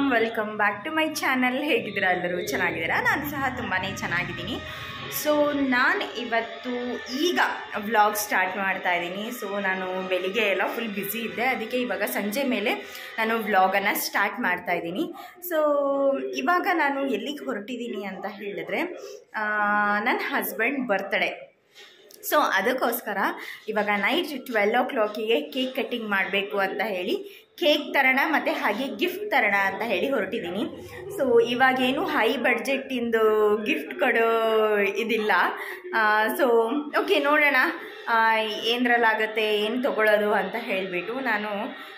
Welcome back to my channel. ಹೇಗಿದ್ದೀರಾ ಎಲ್ಲರೂ? ಚೆನ್ನಾಗಿದ್ದೀರಾ? ನಾನು ಸಹ ತುಂಬಾ ಚೆನ್ನಾಗಿದ್ದೀನಿ. ಸೊ ನಾನು ಇವತ್ತು ಈಗ ವ್ಲಾಗ್ ಸ್ಟಾರ್ಟ್ ಮಾಡ್ತಾ ಇದ್ದೀನಿ. ಸೊ ನಾನು ಬೆಳಿಗ್ಗೆ ಎಲ್ಲ ಫುಲ್ ಬ್ಯುಸಿ ಇದ್ದೆ, ಅದಕ್ಕೆ ಇವಾಗ ಸಂಜೆ ಮೇಲೆ ನಾನು ವ್ಲಾಗನ್ನು ಸ್ಟಾರ್ಟ್ ಮಾಡ್ತಾ ಇದ್ದೀನಿ. ಸೊ ಇವಾಗ ನಾನು ಎಲ್ಲಿಗೆ ಹೊರಟಿದ್ದೀನಿ ಅಂತ ಹೇಳಿದ್ರೆ ನನ್ನ ಹಸ್ಬೆಂಡ್ ಬರ್ತ್ಡೇ. ಸೊ ಅದಕ್ಕೋಸ್ಕರ ಇವಾಗ ನೈಟ್ 12 o'clock ಕೇಕ್ ಕಟ್ಟಿಂಗ್ ಮಾಡಬೇಕು ಅಂತ ಹೇಳಿ ಕೇಕ್ ತರೋಣ ಮತ್ತು ಹಾಗೆ ಗಿಫ್ಟ್ ತರೋಣ ಅಂತ ಹೇಳಿ ಹೊರಟಿದ್ದೀನಿ. ಸೊ ಇವಾಗೇನು ಹೈ ಬಡ್ಜೆಟ್ಟಿಂದು ಗಿಫ್ಟ್ ಕೊಡೋ ಇದಿಲ್ಲ. ಸೊ ಓಕೆ, ನೋಡೋಣ ಏನರಲ್ಲಾಗುತ್ತೆ, ಏನು ತೊಗೊಳ್ಳೋದು ಅಂತ ಹೇಳಿಬಿಟ್ಟು ನಾನು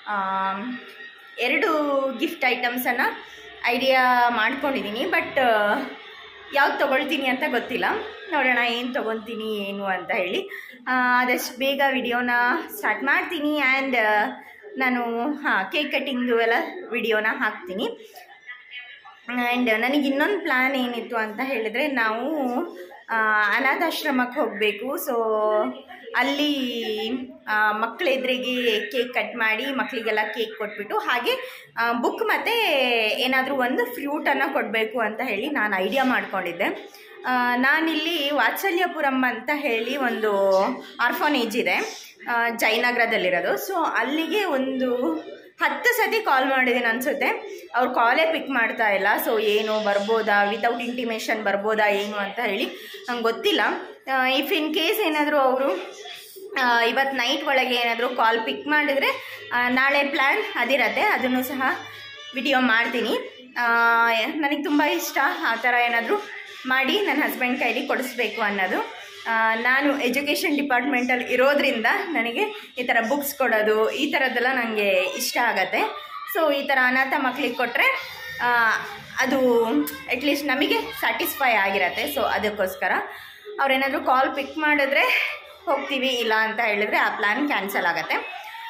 2 ಗಿಫ್ಟ್ ಐಟಮ್ಸನ್ನು ಐಡಿಯಾ ಮಾಡ್ಕೊಂಡಿದ್ದೀನಿ. ಬಟ್ ಯಾವ್ದು ತೊಗೊಳ್ತೀನಿ ಅಂತ ಗೊತ್ತಿಲ್ಲ. ನೋಡೋಣ ಏನು ತೊಗೊತೀನಿ ಏನು ಅಂತ ಹೇಳಿ. ಆದಷ್ಟು ಬೇಗ ವಿಡಿಯೋನ ಸ್ಟಾರ್ಟ್ ಮಾಡ್ತೀನಿ. ಆ್ಯಂಡ್ ನಾನು ಕೇಕ್ ಕಟ್ಟಿಂಗ್ದು ಎಲ್ಲ ವಿಡಿಯೋನ ಹಾಕ್ತೀನಿ. ಆ್ಯಂಡ್ ನನಗೆ ಇನ್ನೊಂದು ಪ್ಲ್ಯಾನ್ ಏನಿತ್ತು ಅಂತ ಹೇಳಿದರೆ, ನಾವು ಅನಾಥಾಶ್ರಮಕ್ಕೆ ಹೋಗಬೇಕು. ಸೊ ಅಲ್ಲಿ ಮಕ್ಕಳ ಎದುರಿಗೆ ಕೇಕ್ ಕಟ್ ಮಾಡಿ ಮಕ್ಕಳಿಗೆಲ್ಲ ಕೇಕ್ ಕೊಟ್ಬಿಟ್ಟು ಹಾಗೆ ಬುಕ್ ಮತ್ತು ಏನಾದರೂ ಒಂದು ಫ್ರೂಟನ್ನು ಕೊಡಬೇಕು ಅಂತ ಹೇಳಿ ನಾನು ಐಡಿಯಾ ಮಾಡ್ಕೊಂಡಿದ್ದೆ. ನಾನಿಲ್ಲಿ ವಾತ್ಸಲ್ಯಪುರಂ ಅಂತ ಹೇಳಿ ಒಂದು ಆರ್ಫನೇಜ್ ಇದೆ, ಜಯನಗರದಲ್ಲಿರೋದು. ಸೊ ಅಲ್ಲಿಗೆ ಒಂದು 10 ಸತಿ ಕಾಲ್ ಮಾಡಿದ್ದೀನಿ ಅನಿಸುತ್ತೆ. ಅವ್ರು ಕಾಲೇ ಪಿಕ್ ಮಾಡ್ತಾ ಇಲ್ಲ. ಸೊ ಏನು ಬರ್ಬೋದಾ, ವಿತೌಟ್ ಇಂಟಿಮೇಷನ್ ಬರ್ಬೋದಾ ಏನು ಅಂತ ಹೇಳಿ ನಂಗೆ ಗೊತ್ತಿಲ್ಲ. ಇಫ್ ಇನ್ ಕೇಸ್ ಏನಾದರೂ ಅವರು ಇವತ್ತು ನೈಟ್ ಒಳಗೆ ಏನಾದರೂ ಕಾಲ್ ಪಿಕ್ ಮಾಡಿದರೆ ನಾಳೆ ಪ್ಲ್ಯಾನ್ ಅದಿರತ್ತೆ, ಅದನ್ನು ಸಹ ವಿಡಿಯೋ ಮಾಡ್ತೀನಿ. ನನಗೆ ತುಂಬ ಇಷ್ಟ ಆ ಥರ ಏನಾದರೂ ಮಾಡಿ ನನ್ನ ಹಸ್ಬೆಂಡ್ ಕೈಲಿ ಕೊಡಿಸ್ಬೇಕು ಅನ್ನೋದು. ನಾನು ಎಜುಕೇಷನ್ ಡಿಪಾರ್ಟ್ಮೆಂಟಲ್ಲಿ ಇರೋದ್ರಿಂದ ನನಗೆ ಈ ಥರ ಬುಕ್ಸ್ ಕೊಡೋದು ಈ ಥರದ್ದೆಲ್ಲ ನನಗೆ ಇಷ್ಟ ಆಗತ್ತೆ. ಸೊ ಈ ಥರ ಅನಾಥ ಮಕ್ಕಳಿಗೆ ಕೊಟ್ಟರೆ ಅದು ಅಟ್ಲೀಸ್ಟ್ ನಮಗೆ ಸ್ಯಾಟಿಸ್ಫೈ ಆಗಿರತ್ತೆ. ಸೊ ಅದಕ್ಕೋಸ್ಕರ ಅವ್ರೇನಾದರೂ ಕಾಲ್ ಪಿಕ್ ಮಾಡಿದ್ರೆ ಹೋಗ್ತೀವಿ, ಇಲ್ಲ ಅಂತ ಹೇಳಿದ್ರೆ ಆ ಪ್ಲ್ಯಾನ್ ಕ್ಯಾನ್ಸಲ್ ಆಗುತ್ತೆ.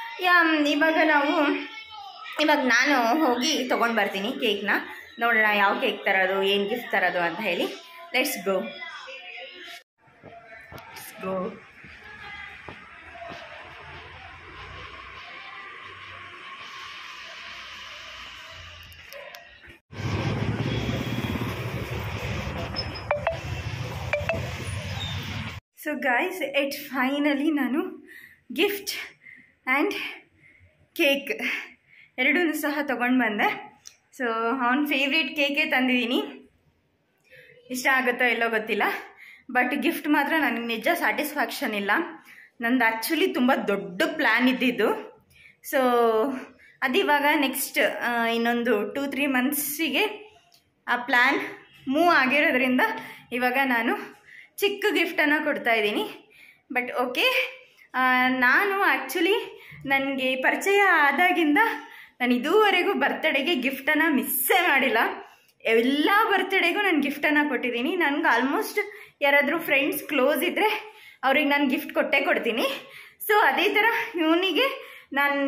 ಇವಾಗ ನಾನು ಹೋಗಿ ತೊಗೊಂಡು ಬರ್ತೀನಿ ಕೇಕ್ನ. ನೋಡೋಣ ಯಾವ ಕೇಕ್ ತರೋದು, ಏನು ಗಿಫ್ಟ್ ತರೋದು ಅಂತ ಹೇಳಿ. Let's go. So guys, it finally ನಾನು ಗಿಫ್ಟ್ ಆ್ಯಂಡ್ ಕೇಕ್ ಎರಡೂ ಸಹ ತೊಗೊಂಡು ಬಂದೆ. ಸೊ ಅವನ ಫೇವ್ರೇಟ್ ಕೇಕೇ ತಂದಿದ್ದೀನಿ. ಇಷ್ಟ ಆಗುತ್ತೋ ಎಲ್ಲೋ ಗೊತ್ತಿಲ್ಲ, ಬಟ್ ಗಿಫ್ಟ್ ಮಾತ್ರ ನನಗೆ ನಿಜ ಸ್ಯಾಟಿಸ್ಫ್ಯಾಕ್ಷನ್ ಇಲ್ಲ. ನಂದು ಆ್ಯಕ್ಚುಲಿ ತುಂಬ ದೊಡ್ಡ ಪ್ಲ್ಯಾನ್ ಇದ್ದಿದ್ದು. ಸೊ ಅದಿವಾಗ ನೆಕ್ಸ್ಟ್ ಇನ್ನೊಂದು 2-3 ಮಂತ್ಸಿಗೆ ಆ ಪ್ಲ್ಯಾನ್ ಮೂವ್ ಆಗಿರೋದ್ರಿಂದ ಇವಾಗ ನಾನು ಚಿಕ್ಕ ಗಿಫ್ಟನ್ನು ಕೊಡ್ತಾಯಿದ್ದೀನಿ. ಬಟ್ ಓಕೆ, ನಾನು ಆ್ಯಕ್ಚುಲಿ ನನಗೆ ಪರಿಚಯ ಆದಾಗಿಂದ ನಾನು ಇದುವರೆಗೂ ಬರ್ತ್ಡೇಗೆ ಗಿಫ್ಟನ್ನು ಮಿಸ್ಸೇ ಮಾಡಿಲ್ಲ. ಎಲ್ಲ ಬರ್ತ್ಡೇಗೂ ನಾನು ಗಿಫ್ಟನ್ನು ಕೊಟ್ಟಿದ್ದೀನಿ. ನನಗೆ ಆಲ್ಮೋಸ್ಟ್ ಯಾರಾದರೂ ಫ್ರೆಂಡ್ಸ್ ಕ್ಲೋಸ್ ಇದ್ದರೆ ಅವ್ರಿಗೆ ನಾನು ಗಿಫ್ಟ್ ಕೊಟ್ಟೇ ಕೊಡ್ತೀನಿ. ಸೊ ಅದೇ ಥರ ಇವನಿಗೆ ನಾನು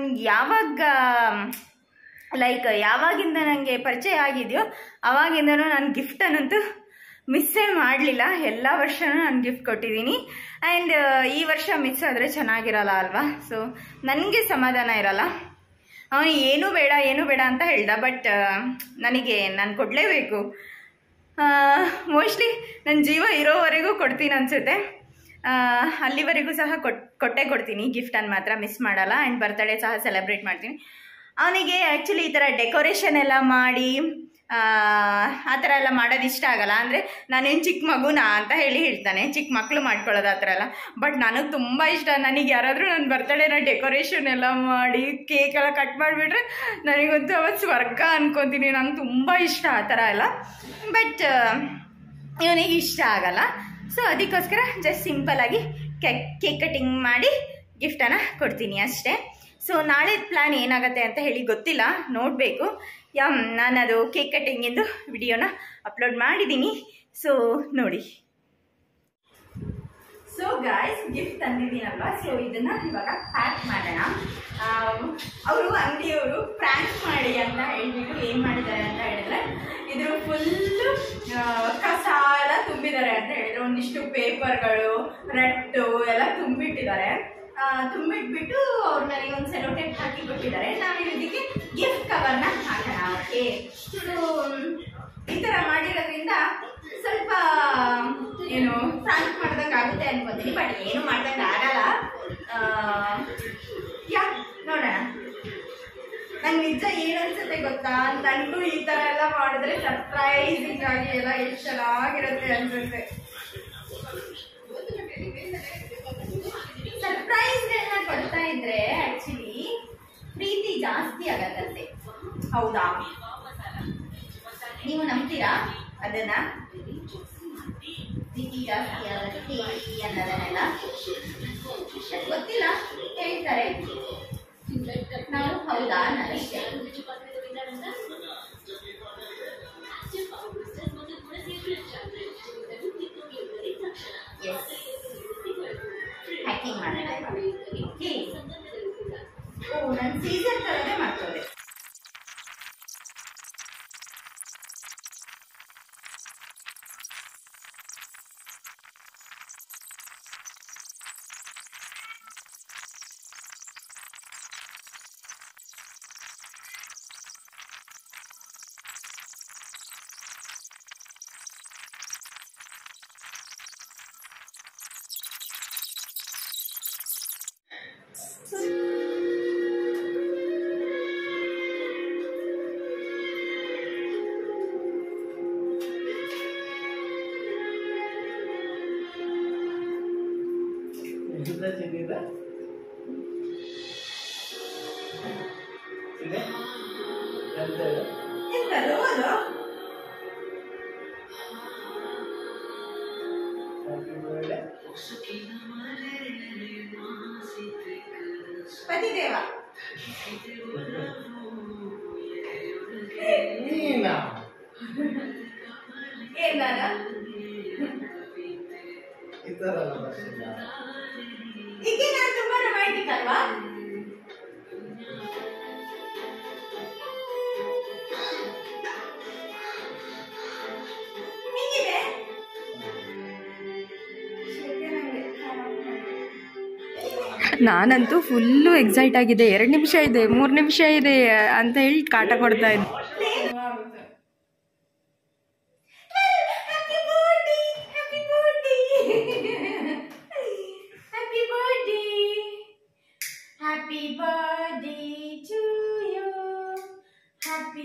ಯಾವಾಗಿಂದ ನನಗೆ ಪರಿಚಯ ಆಗಿದೆಯೋ ಆವಾಗಿಂದನೂ ನಾನು ಗಿಫ್ಟನ್ನಂತೂ ಮಿಸ್ಸೇ ಮಾಡಲಿಲ್ಲ. ಎಲ್ಲ ವರ್ಷನೂ ನಾನು ಗಿಫ್ಟ್ ಕೊಟ್ಟಿದ್ದೀನಿ. ಆ್ಯಂಡ್ ಈ ವರ್ಷ ಮಿಸ್ ಆದರೆ ಚೆನ್ನಾಗಿರಲ್ಲ ಅಲ್ವಾ? ಸೊ ನನಗೆ ಸಮಾಧಾನ ಇರಲ್ಲ. ಅವನು ಏನೂ ಬೇಡ ಅಂತ ಹೇಳ್ದ. ಬಟ್ ನಾನು ಕೊಡಲೇಬೇಕು. ಮೋಸ್ಟ್ಲಿ ನನ್ನ ಜೀವ ಇರೋವರೆಗೂ ಕೊಡ್ತೀನಿ ಅನಿಸುತ್ತೆ. ಅಲ್ಲಿವರೆಗೂ ಸಹ ಕೊಟ್ಟೇ ಕೊಡ್ತೀನಿ. ಗಿಫ್ಟನ್ನು ಮಾತ್ರ ಮಿಸ್ ಮಾಡಲ್ಲ. ಆ್ಯಂಡ್ ಬರ್ತ್ಡೇ ಸಹ ಸೆಲೆಬ್ರೇಟ್ ಮಾಡ್ತೀನಿ. ಅವನಿಗೆ ಆ್ಯಕ್ಚುಲಿ ಈ ಥರ ಡೆಕೋರೇಷನ್ ಎಲ್ಲ ಮಾಡಿ ಆ ಥರ ಎಲ್ಲ ಮಾಡೋದು ಇಷ್ಟ ಆಗಲ್ಲ. ಅಂದರೆ ನಾನೇನು ಚಿಕ್ಕ ಮಗುನಾ ಅಂತ ಹೇಳ್ತಾನೆ, ಚಿಕ್ಕ ಮಕ್ಕಳು ಮಾಡ್ಕೊಳ್ಳೋದು ಆ ಥರ ಎಲ್ಲ. ಬಟ್ ನನಗೆ ತುಂಬ ಇಷ್ಟ. ನನಗೆ ಯಾರಾದರೂ ನನ್ನ ಬರ್ತ್ಡೇನ ಡೆಕೋರೇಷನ್ ಎಲ್ಲ ಮಾಡಿ ಕೇಕೆಲ್ಲ ಕಟ್ ಮಾಡಿಬಿಟ್ರೆ ನನಗಂತೂ ಅವತ್ತು ಸ್ವರ್ಗ ಅನ್ಕೊತೀನಿ. ನಂಗೆ ತುಂಬ ಇಷ್ಟ ಆ ಥರ ಎಲ್ಲ. ಬಟ್ ಇವನಿಗೆ ಇಷ್ಟ ಆಗಲ್ಲ. ಸೊ ಅದಕ್ಕೋಸ್ಕರ ಜಸ್ಟ್ ಸಿಂಪಲ್ಲಾಗಿ ಕೇಕ್ ಕಟ್ಟಿಂಗ್ ಮಾಡಿ ಗಿಫ್ಟನ್ನು ಕೊಡ್ತೀನಿ ಅಷ್ಟೇ. ಸೊ ನಾಳೆ ಪ್ಲ್ಯಾನ್ ಏನಾಗುತ್ತೆ ಅಂತ ಹೇಳಿ ಗೊತ್ತಿಲ್ಲ, ನೋಡಬೇಕು. ನಾನದು ಕೇಕ್ ಕಟ್ಟಿಂಗಿಂದು ವಿಡಿಯೋನ ಅಪ್ಲೋಡ್ ಮಾಡಿದ್ದೀನಿ. ಸೊ ನೋಡಿ. ಸೊ ಗಾಯ್ಸ್, ಗಿಫ್ಟ್ ತಂದಿದ್ದೀನಲ್ವಾ? ಸೊ ಇದನ್ನು ಇವಾಗ ಪ್ಯಾಕ್ ಮಾಡೋಣ. ಅಂಗಡಿಯವರು ಪ್ರ್ಯಾಂಕ್ ಮಾಡಿ ಅಂತ ಹೇಳ್ಬಿಟ್ಟು ಏನು ಮಾಡಿದ್ದಾರೆ ಅಂತ ಹೇಳಿದ್ರೆ, ಇದ್ರ ಫುಲ್ಲು ಕಸ ಎಲ್ಲ ತುಂಬಿದ್ದಾರೆ ಅಂತ ಹೇಳಿದ್ರು. ಒಂದಿಷ್ಟು ಪೇಪರ್ಗಳು, ರಟ್ಟು ಎಲ್ಲ ತುಂಬಿಟ್ಟಿದ್ದಾರೆ. ತುಂಬಿಟ್ಬಿಟ್ಟು ಅವ್ರು ನನಗೆ ಒಂದು ಸೆಲೋ ಟೇಪ್ ಹಾಕಿ ಕೊಟ್ಟಿದ್ದಾರೆ. ನಾವು ಇದಕ್ಕೆ ಗಿಫ್ಟ್ ಕವರ್ನ ಹಾಕೋಣ. ಓಕೆ, ಅನ್ಕೊಂತೀನಿ. ಬಟ್ ಏನು ಮಾಡ್ದಂಗೆ ಆಗಲ್ಲ. ಯಾ ನೋಡೋಣ. ನಂಗೆ ನಿಜ ಏನು ಅನ್ಸುತ್ತೆ ಗೊತ್ತಾ, ನನಗೂ ಈ ಥರ ಎಲ್ಲ ಮಾಡಿದ್ರೆ ಸರ್ಪ್ರೈಸಿಂಗ್ ಆಗಿ ಎಲ್ಲ ಎಷ್ಟು ಚೆನ್ನಾಗಿರುತ್ತೆ ಅನ್ಸುತ್ತೆ. ಸರ್ಪ್ರೈಸ್ಗಳನ್ನ ಕೊಡ್ತಾ ಇದ್ರೆ ಆಕ್ಚುಲಿ ಪ್ರೀತಿ ಜಾಸ್ತಿ ಆಗತ್ತಂತೆ. ಹೌದಾ? ನೀವು ನಂಬ್ತೀರಾ ಅದನ್ನ? ಪ್ರೀತಿ ಜಾಸ್ತಿ ಆಗುತ್ತೆ ಅನ್ನೋದನ್ನೆಲ್ಲ ಗೊತ್ತಿಲ್ಲ, ಹೇಳ್ತಾರೆ ನಾವು ಹೌದಾ ಅನ್ನೋದಷ್ಟೇ. ಹ್ಯಾಕಿಂಗ್ ಮಾಡೋಣ. ಓ, ನನ್ನ ಸೀಸನ್ ತರದೇ ಮಾಡ್ತದೆ. ಪತಿದೇವ ಏನಾರ ಈಗ ನಾನು ತುಂಬಾ ರೊಮ್ಯಾಂಟಿಕ್ ಅಲ್ವಾ? ಹೇಗಿದೆ? ನಾನಂತೂ ಫುಲ್ಲು ಎಕ್ಸೈಟ್ ಆಗಿದೆ. 2 ನಿಮಿಷ ಇದೆ, 3 ನಿಮಿಷ ಇದೆ ಅಂತ ಹೇಳಿ ಕಾಟ ಕೊಡ್ತಾ ಇದ್ದೆ. Happy birthday to you. Happy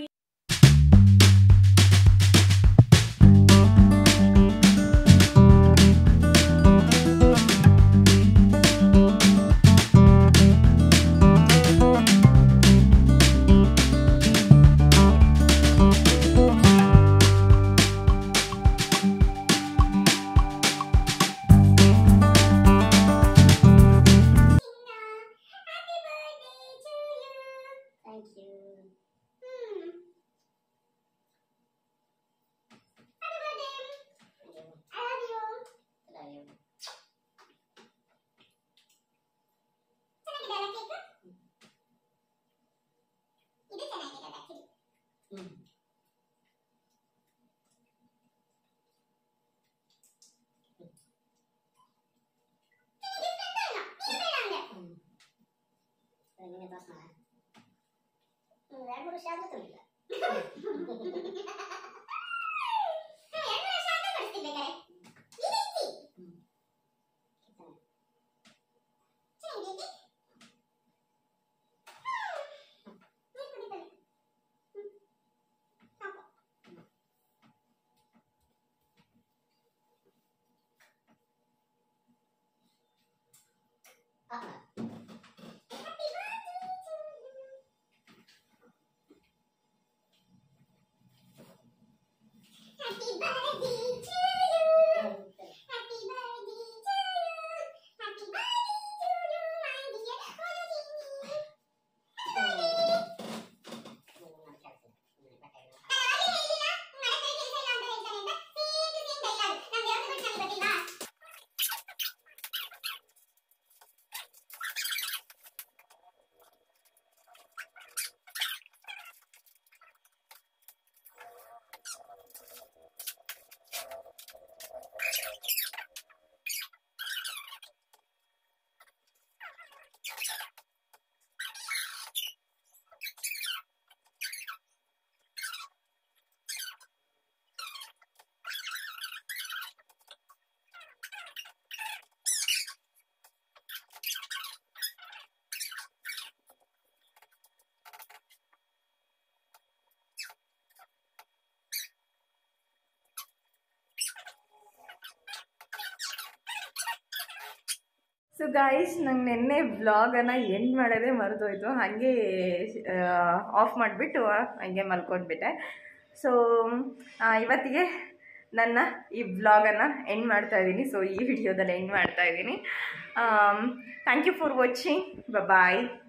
so guys ನಂಗೆ ನಿನ್ನೆ ವ್ಲಾಗನ್ನು ಎಂಡ್ ಮಾಡೋದೇ ಮರೆದೋಯ್ತು, ಹಾಗೆ ಆಫ್ ಮಾಡಿಬಿಟ್ಟು ಹಂಗೆ ಮಲ್ಕೊಂಡ್ಬಿಟ್ಟೆ. ಸೊ ಇವತ್ತಿಗೆ ನನ್ನ ಈ ವ್ಲಾಗನ್ನು ಎಂಡ್ ಮಾಡ್ತಾಯಿದ್ದೀನಿ. ಸೊ ಈ ವಿಡಿಯೋದಲ್ಲಿ ಎಂಡ್ ಮಾಡ್ತಾಯಿದ್ದೀನಿ. Thank you for watching. Bye.